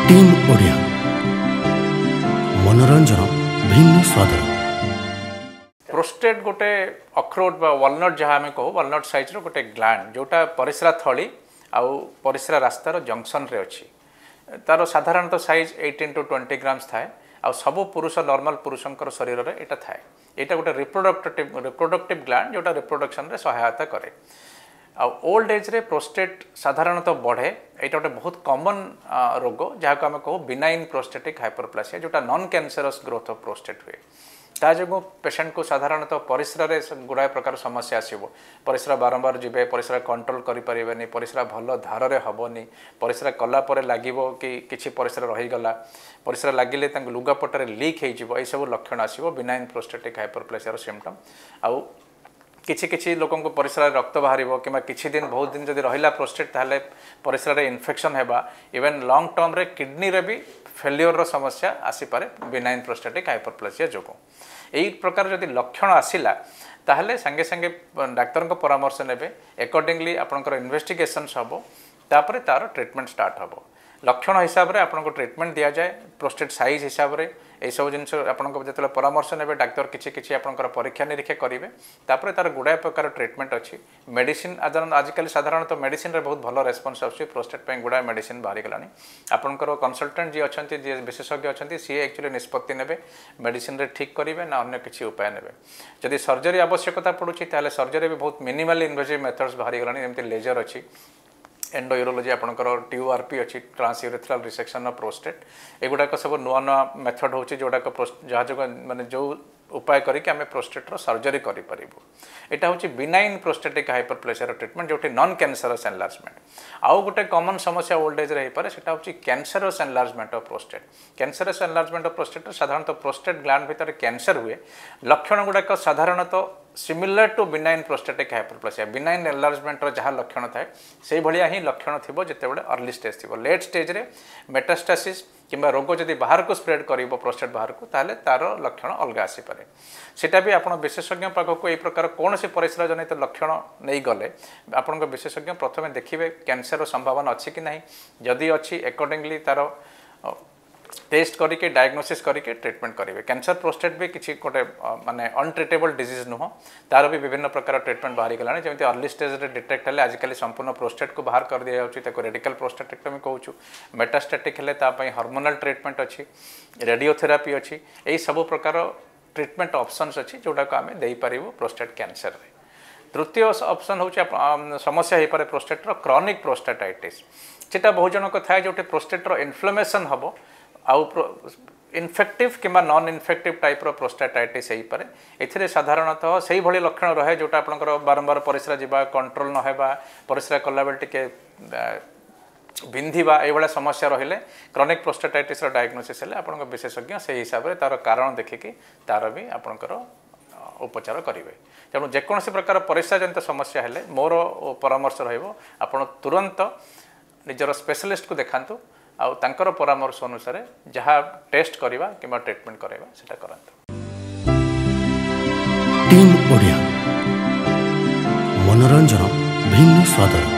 Team Odia मनोरंजन भिन्न स्वादर। Prostate गोटे अखरोट बा वालनट जहाँ आम कहू वालनट साइज रो गोटे ग्लैंड जोटा परिस्रा थली आउ परिस्रा रास्तार जंक्शन रे अच्छी तार साधारणतः साइज 18 to 20 ग्राम्स थाए आ सबु पुरुष नॉर्मल पुरुषंकर शरीर रे एटा थाए एटा गोटे रिप्रोडक्टिव ग्लैंड जोटा रिप्रोडक्शन रे सहायता करे। आ ओल्ड एज रे प्रोस्टेट साधारणतः बढ़े यहाँ गोटे बहुत कॉमन रोग जहाँ को आम कहू बिनाइन प्रोस्टेटिक हाइपरप्लासिया जोटा non cancerous growth of prostate हुए ता जो पेशेंट को साधारणतः परिस्रा रे गुड़ाए प्रकार समस्या आसो परिस्रा बारंबार जीवे परिस्रा कंट्रोल करें परिस्रा भल धार रे हेनी परिस्रा कलापर लगे कि किसी परिस्रा रहीगला परिस्रा लगिले लुगापटर लीक हो सब लक्षण आसो बिनाइन प्रोस्टेटिक हाइपरप्लासिया सिम्पटम आउ किछि किछि लोकों को परिस्रा रक्त बाहर कि किछि दिन बहुत दिन जब रहा प्रोस्टेट ताहले परिस्रा रे इन्फेक्शन हेबा इवेन लॉन्ग टर्म रे किडनी रे भी फेल्योर रो समस्या आसीपारे बिनाइन प्रोस्टेटिक हाइपरप्लासिया जो यही प्रकार जदि लक्षण आसिला ताहले संगे संगे डाक्तर को परामर्श नेबे अकॉर्डिंगली आपनकर इन्वेस्टिगेशन हबो तापरे तार ट्रीटमेंट स्टार्ट हबो लक्षण हिसाब रे आपनको ट्रीटमेंट दिया जाए प्रोस्टेट साइज हिसाब रे ए सब जिनस आपनको जतले परामर्श नेबे डाक्तर किछि किछि आपनकर परीक्षा निरीक्षा करिवे तापरे तार गुडाय प्रकार ट्रीटमेंट अछि मेडिसिन आजकल साधारणतः मेडिसिन रे बहुत भलो रेस्पॉन्स आछि प्रोस्टेट पे गुडाय मेडिसिन बाहरी गलानी आपनकर कंसल्टेंट जी अछंती जे विशेषज्ञ अछंती सी एक्चुअली निष्पत्ति नेबे मेडिसिन रे ठीक करिवे ना अन्य किछि उपाय नेबे जदि सर्जरी आवश्यकता पडुछि ताले सर्जरी भी बहुत मिनिमल इन्वेजिव मेथड्स बाहरी गलानी जेमति लेजर अछि एंडोयूरोलॉजी आपनकर TURP अच्छी ट्रांसयूरेथ्रल रिसेक्शन ऑफ प्रोस्टेट एगुड़ाक सब नुआ नुआ मेथड होची जोड़ाक जहाँ जो माने जो उपाय करके आम प्रोस्टेटर सर्जरी करें यहाँ हूँ बिनाइन प्रोस्टेटिक हाइपरप्लेसिया ट्रीटमेंट जो नॉन कैंसरस एनलार्जमेंट आउ गोटे कॉमन समस्या ओल्ड एज रे पारे सेटा हूँ cancerous enlargement of prostate cancerous enlargement of prostate साधारणतः प्रोस्टेट ग्लैंड भितर कैंसर हुए लक्षण गुड़ाक साधारणतः similar to benign prostatic hyperplasia benign enlargement जहाँ लक्षण थाए से भाया ही लक्षण थी जितेबाला अर्ली स्टेज थी लेट स्टेज रे मेटास्टासिस किंबा रोग जदि बाहर को स्प्रेड कर प्रोस्टेट बाहर को ताले तार लक्षण अलग आसीपे सेटा भी आप विशेषज्ञ पाखक यही प्रकार कौन से परिस्रा जनित लक्षण नहीं गले आपण विशेषज्ञ प्रथम देखिए कैंसर संभावना अच्छी कि नहीं जदि अच्छी अकॉर्डिंगली तार टेस्ट करके डायग्नोसिस करके ट्रीटमेंट करेंगे कैंसर प्रोस्टेट भी किसी गोटे माने अनट्रीटेबल डिजीज नुह तार भी विभिन्न प्रकार ट्रीटमेंट बाहरी गलानी जमी अर्ली स्टेज रे डिटेक्ट हेले आजिकल संपूर्ण प्रोस्टेट को बाहर कर दिया जाउछि रेडिकल प्रोस्टेटेक्टोमी कहूँ मेटास्टेटिक हेले तापई हार्मोनल ट्रीटमेंट अच्छी रेडियोथेरापी अच्छी यही सब प्रकार ट्रीटमेंट ऑप्शंस अच्छी जोटा को आम दे पारिबु प्रोस्टेट कैंसर रे। तृतीय ऑप्शन हूँ समस्या हो पारे प्रोस्टेटर क्रॉनिक प्रोस्टेटाइटिस सेटा बहुत जनक थाए जो प्रोस्टेटर इन्फ्लेमेशन हम आउ इन्फेक्टिव कि नॉन इन्फेक्टिव टाइप प्रोस्टेटाइटिस हो पारे ए साधारणतः से भाई लक्षण रहे जोटा आपंकर बारंबार परिस्रा जावा कंट्रोल न होगा परिस्रा कला बेल टिके बिंधिबा ये समस्या रहिले क्रॉनिक प्रोस्टेटाइटिस डायग्नोसिस हेले आपन विशेषज्ञ से हिसाब से तार कारण देखिकी तार भी आपंकर उपचार करेंगे तेणु जेकोसी प्रकार परिस्रा जनित समस्या हेले मोर परामर्श रहिबो आपण तुरंत निजर स्पेशलिस्ट को देखांतु आउ तांकर परामर्श अनुसार जहाँ टेस्ट करवा कि ट्रीटमेंट करवा सेटा करंतु। टीम ओडिया मनोरंजन भिन्न स्वादर।